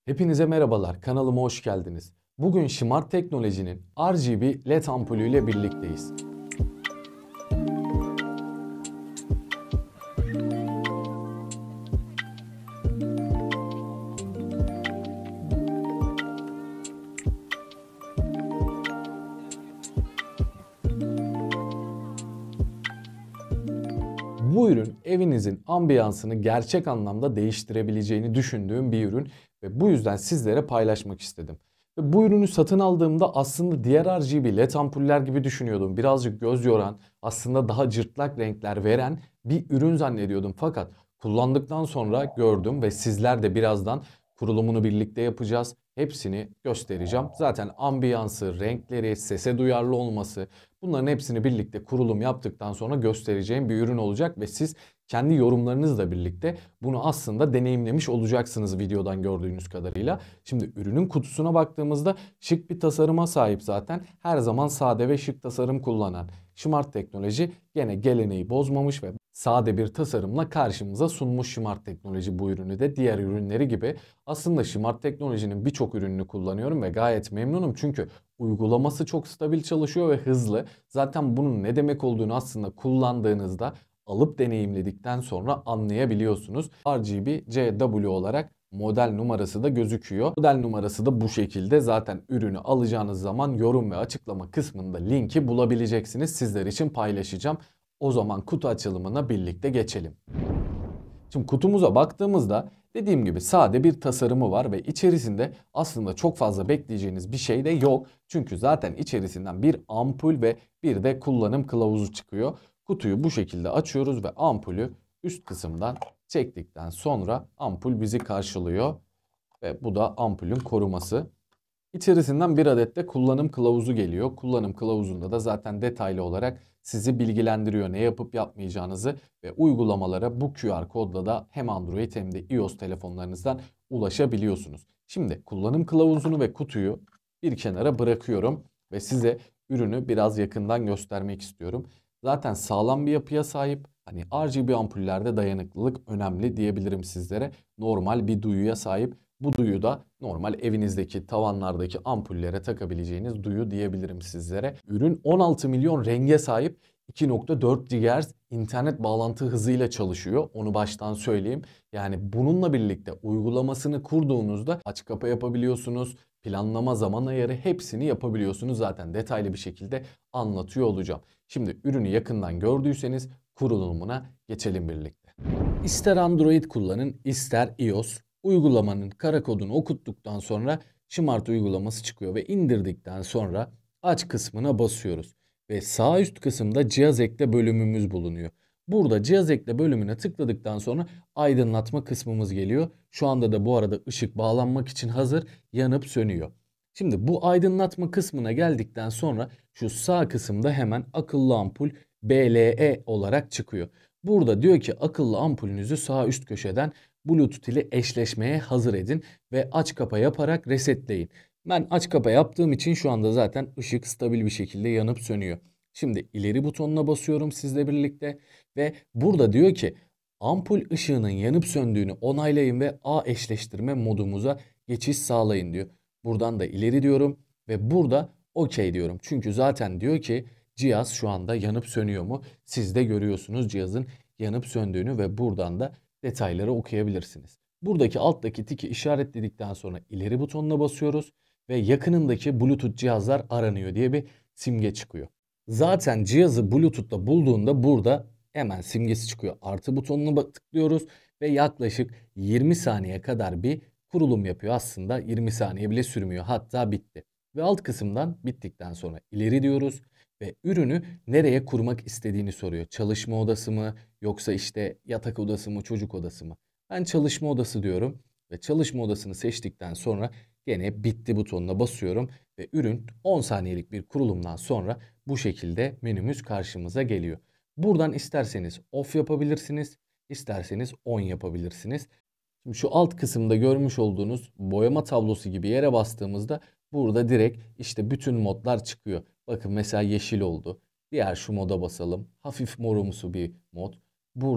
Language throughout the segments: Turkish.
Hepinize merhabalar, kanalıma hoş geldiniz. Bugün Smart Teknoloji'nin RGB LED ampulüyle birlikteyiz. Bu ürün evinizin ambiyansını gerçek anlamda değiştirebileceğini düşündüğüm bir ürün ve bu yüzden sizlere paylaşmak istedim. Ve bu ürünü satın aldığımda aslında diğer RGB LED ampuller gibi düşünüyordum. Birazcık göz yoran, aslında daha cırtlak renkler veren bir ürün zannediyordum. Fakat kullandıktan sonra gördüm ve sizler de birazdan kurulumunu birlikte yapacağız. Hepsini göstereceğim. Zaten ambiyansı, renkleri, sese duyarlı olması, bunların hepsini birlikte kurulum yaptıktan sonra göstereceğim bir ürün olacak ve siz kendi yorumlarınızla birlikte bunu aslında deneyimlemiş olacaksınız videodan gördüğünüz kadarıyla. Şimdi ürünün kutusuna baktığımızda şık bir tasarıma sahip zaten. Her zaman sade ve şık tasarım kullanan Smart Teknoloji gene geleneği bozmamış ve sade bir tasarımla karşımıza sunmuş Smart Teknoloji bu ürünü de diğer ürünleri gibi. Aslında Smart Teknoloji'nin birçok ürününü kullanıyorum ve gayet memnunum çünkü uygulaması çok stabil çalışıyor ve hızlı. Zaten bunun ne demek olduğunu aslında kullandığınızda alıp deneyimledikten sonra anlayabiliyorsunuz. RGB CW olarak model numarası da gözüküyor. Model numarası da bu şekilde. Zaten ürünü alacağınız zaman yorum ve açıklama kısmında linki bulabileceksiniz. Sizler için paylaşacağım. O zaman kutu açılımına birlikte geçelim. Şimdi kutumuza baktığımızda dediğim gibi sade bir tasarımı var ve içerisinde aslında çok fazla bekleyeceğiniz bir şey de yok. Çünkü zaten içerisinden bir ampul ve bir de kullanım kılavuzu çıkıyor. Kutuyu bu şekilde açıyoruz ve ampulü üst kısımdan çektikten sonra ampul bizi karşılıyor. Ve bu da ampulün koruması. İçerisinden bir adet de kullanım kılavuzu geliyor. Kullanım kılavuzunda da zaten detaylı olarak sizi bilgilendiriyor ne yapıp yapmayacağınızı ve uygulamalara bu QR kodla da hem Android hem de iOS telefonlarınızdan ulaşabiliyorsunuz. Şimdi kullanım kılavuzunu ve kutuyu bir kenara bırakıyorum ve size ürünü biraz yakından göstermek istiyorum. Zaten sağlam bir yapıya sahip. Hani RGB ampullerde dayanıklılık önemli diyebilirim sizlere. Normal bir duyuya sahip. Bu duyu da normal evinizdeki tavanlardaki ampullere takabileceğiniz duyu diyebilirim sizlere. Ürün 16 milyon renge sahip, 2.4 GHz internet bağlantı hızıyla çalışıyor. Onu baştan söyleyeyim. Yani bununla birlikte uygulamasını kurduğunuzda aç kapa yapabiliyorsunuz. Planlama, zaman ayarı hepsini yapabiliyorsunuz. Zaten detaylı bir şekilde anlatıyor olacağım. Şimdi ürünü yakından gördüyseniz kurulumuna geçelim birlikte. İster Android kullanın, ister iOS. Uygulamanın kara kodunu okuttuktan sonra Smart uygulaması çıkıyor ve indirdikten sonra aç kısmına basıyoruz. Ve sağ üst kısımda cihaz ekle bölümümüz bulunuyor. Burada cihaz ekle bölümüne tıkladıktan sonra aydınlatma kısmımız geliyor. Şu anda da bu arada ışık bağlanmak için hazır, yanıp sönüyor. Şimdi bu aydınlatma kısmına geldikten sonra şu sağ kısımda hemen akıllı ampul BLE olarak çıkıyor. Burada diyor ki akıllı ampulünüzü sağ üst köşeden Bluetooth ile eşleşmeye hazır edin ve aç kapa yaparak resetleyin. Ben aç kapa yaptığım için şu anda zaten ışık stabil bir şekilde yanıp sönüyor. Şimdi ileri butonuna basıyorum sizle birlikte ve burada diyor ki ampul ışığının yanıp söndüğünü onaylayın ve ağ eşleştirme modumuza geçiş sağlayın diyor. Buradan da ileri diyorum ve burada okey diyorum. Çünkü zaten diyor ki cihaz şu anda yanıp sönüyor mu? Siz de görüyorsunuz cihazın yanıp söndüğünü ve buradan da detayları okuyabilirsiniz. Buradaki alttaki tiki işaretledikten sonra ileri butonuna basıyoruz ve yakınındaki Bluetooth cihazlar aranıyor diye bir simge çıkıyor. Zaten cihazı Bluetooth'ta bulduğunda burada hemen simgesi çıkıyor. Artı butonuna tıklıyoruz ve yaklaşık 20 saniye kadar bir kurulum yapıyor. Aslında 20 saniye bile sürmüyor. Hatta bitti. Ve alt kısımdan bittikten sonra ileri diyoruz ve ürünü nereye kurmak istediğini soruyor. Çalışma odası mı yoksa işte yatak odası mı, çocuk odası mı? Ben çalışma odası diyorum ve çalışma odasını seçtikten sonra gene bitti butonuna basıyorum ve ürün 10 saniyelik bir kurulumdan sonra bu şekilde menümüz karşımıza geliyor. Buradan isterseniz off yapabilirsiniz, isterseniz on yapabilirsiniz. Şimdi şu alt kısımda görmüş olduğunuz boyama tablosu gibi yere bastığımızda burada direkt işte bütün modlar çıkıyor. Bakın mesela yeşil oldu. Diğer şu moda basalım. Hafif morumsu bir mod. Burada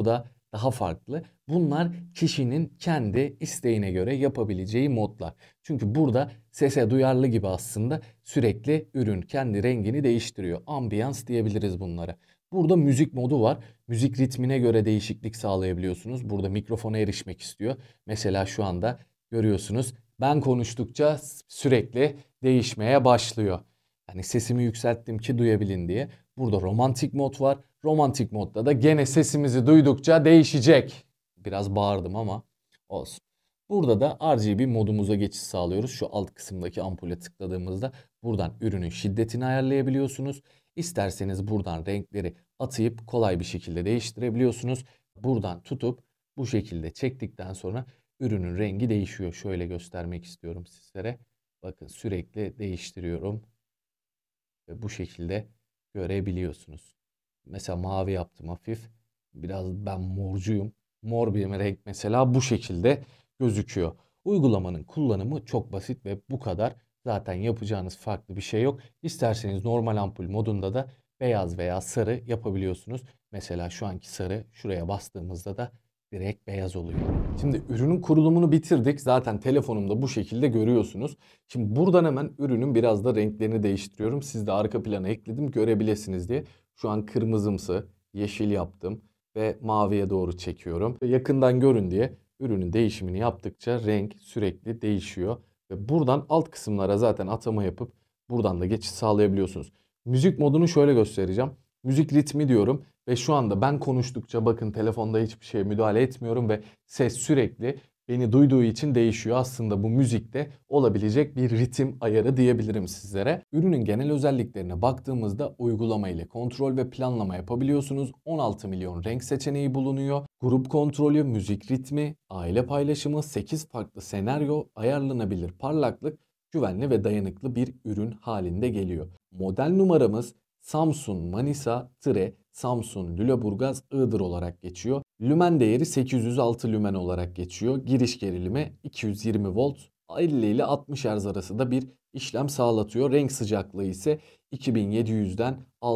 daha farklı. Bunlar kişinin kendi isteğine göre yapabileceği modlar. Çünkü burada sese duyarlı gibi aslında sürekli ürün kendi rengini değiştiriyor. Ambiyans diyebiliriz bunlara. Burada müzik modu var. Müzik ritmine göre değişiklik sağlayabiliyorsunuz. Burada mikrofona erişmek istiyor. Mesela şu anda görüyorsunuz ben konuştukça sürekli değişmeye başlıyor. Yani sesimi yükselttim ki duyabilin diye. Burada romantik mod var. Romantik modda da gene sesimizi duydukça değişecek. Biraz bağırdım ama olsun. Burada da RGB modumuza geçiş sağlıyoruz. Şu alt kısımdaki ampule tıkladığımızda buradan ürünün şiddetini ayarlayabiliyorsunuz. İsterseniz buradan renkleri atayıp kolay bir şekilde değiştirebiliyorsunuz. Buradan tutup bu şekilde çektikten sonra ürünün rengi değişiyor. Şöyle göstermek istiyorum sizlere. Bakın sürekli değiştiriyorum ve bu şekilde görebiliyorsunuz. Mesela mavi yaptım hafif. Biraz ben morcuyum. Mor bir renk mesela bu şekilde gözüküyor. Uygulamanın kullanımı çok basit ve bu kadar. Zaten yapacağınız farklı bir şey yok. İsterseniz normal ampul modunda da beyaz veya sarı yapabiliyorsunuz. Mesela şu anki sarı, şuraya bastığımızda da direkt beyaz oluyor. Şimdi ürünün kurulumunu bitirdik. Zaten telefonumda bu şekilde görüyorsunuz. Şimdi buradan hemen ürünün biraz da renklerini değiştiriyorum. Siz de arka plana ekledim görebilirsiniz diye. Şu an kırmızımsı, yeşil yaptım ve maviye doğru çekiyorum. Yakından görün diye ürünün değişimini yaptıkça renk sürekli değişiyor. Ve buradan alt kısımlara zaten atama yapıp buradan da geçiş sağlayabiliyorsunuz. Müzik modunu şöyle göstereceğim. Müzik ritmi diyorum ve şu anda ben konuştukça bakın telefonda hiçbir şeye müdahale etmiyorum ve ses sürekli beni duyduğu için değişiyor. Aslında bu müzikte olabilecek bir ritim ayarı diyebilirim sizlere. Ürünün genel özelliklerine baktığımızda uygulama ile kontrol ve planlama yapabiliyorsunuz. 16 milyon renk seçeneği bulunuyor. Grup kontrolü, müzik ritmi, aile paylaşımı, 8 farklı senaryo, ayarlanabilir parlaklık, güvenli ve dayanıklı bir ürün halinde geliyor. Model numaramız Samsun Manisa Samsun Lüleburgaz Iğdır olarak geçiyor. Lümen değeri 806 lümen olarak geçiyor. Giriş gerilimi 220 volt 50 ile 60 Hz arası da bir işlem sağlatıyor. Renk sıcaklığı ise 2700'den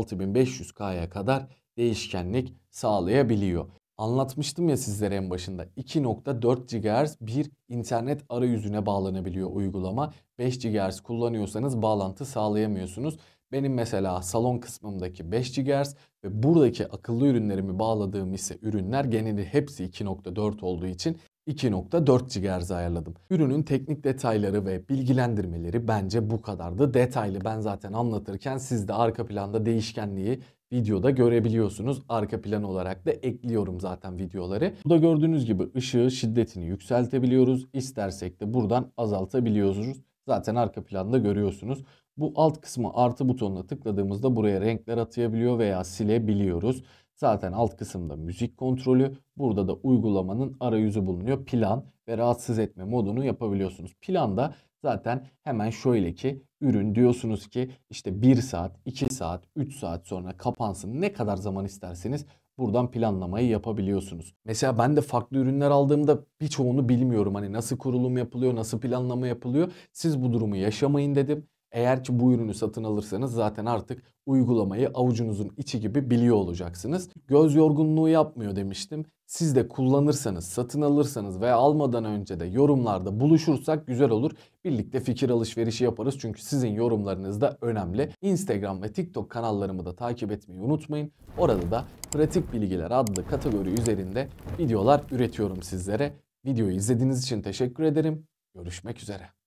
6500K'ya kadar değişkenlik sağlayabiliyor. Anlatmıştım ya sizlere en başında 2.4 GHz bir internet arayüzüne bağlanabiliyor uygulama. 5 GHz kullanıyorsanız bağlantı sağlayamıyorsunuz. Benim mesela salon kısmımdaki 5 GHz ve buradaki akıllı ürünlerimi bağladığım ise ürünler geneli hepsi 2.4 olduğu için 2.4 GHz ayarladım. Ürünün teknik detayları ve bilgilendirmeleri bence bu kadardı. Detaylı ben zaten anlatırken siz de arka planda değişkenliği videoda görebiliyorsunuz. Arka plan olarak da ekliyorum zaten videoları. Burada gördüğünüz gibi ışığı şiddetini yükseltebiliyoruz. İstersek de buradan azaltabiliyoruz. Zaten arka planda görüyorsunuz. Bu alt kısmı artı butonuna tıkladığımızda buraya renkler atayabiliyor veya silebiliyoruz. Zaten alt kısımda müzik kontrolü, burada da uygulamanın arayüzü bulunuyor. Plan ve rahatsız etme modunu yapabiliyorsunuz. Planda zaten hemen şöyle ki ürün diyorsunuz ki işte 1 saat, 2 saat, 3 saat sonra kapansın. Ne kadar zaman isterseniz buradan planlamayı yapabiliyorsunuz. Mesela ben de farklı ürünler aldığımda birçoğunu bilmiyorum. Hani nasıl kurulum yapılıyor, nasıl planlama yapılıyor. Siz bu durumu yaşamayın dedim. Eğer ki bu ürünü satın alırsanız zaten artık uygulamayı avucunuzun içi gibi biliyor olacaksınız. Göz yorgunluğu yapmıyor demiştim. Siz de kullanırsanız, satın alırsanız veya almadan önce de yorumlarda buluşursak güzel olur. Birlikte fikir alışverişi yaparız çünkü sizin yorumlarınız da önemli. Instagram ve TikTok kanallarımı da takip etmeyi unutmayın. Orada da pratik bilgiler adlı kategori üzerinde videolar üretiyorum sizlere. Videoyu izlediğiniz için teşekkür ederim. Görüşmek üzere.